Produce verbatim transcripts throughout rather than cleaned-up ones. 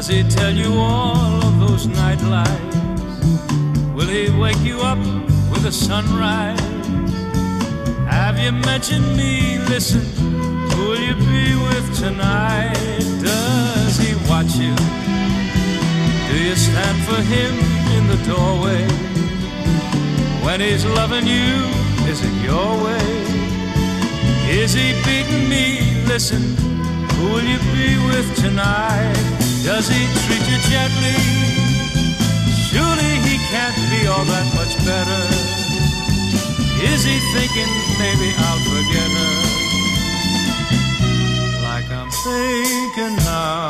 Does he tell you all of those night lies? Will he wake you up with a sunrise? Have you mentioned me? Listen, who will you be with tonight? Does he watch you? Do you stand for him in the doorway? When he's loving you, is it your way? Is he beating me? Listen, who will you be with tonight? Does he treat you gently? Surely he can't be all that much better. Is he thinking maybe I'll forget her? Like I'm thinking now.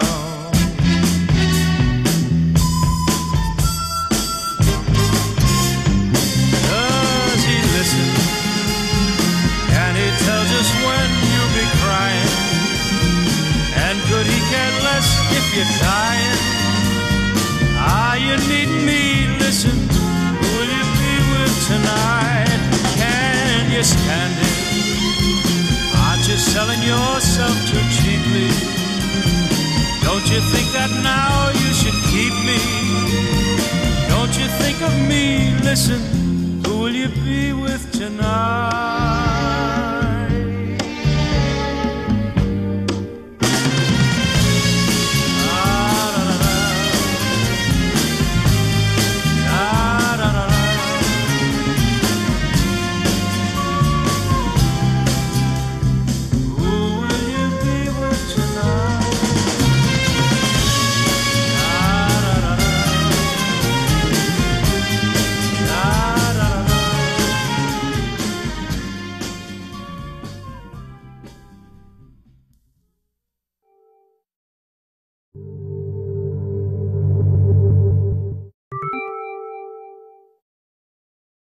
Does he listen? Can he tell just when you'll be crying? And could he care less if you're dying? Ah, you need me, listen, who will you be with tonight? Can you stand it? Aren't you selling yourself too cheaply? Don't you think that now you should keep me? Don't you think of me, listen, who will you be with tonight?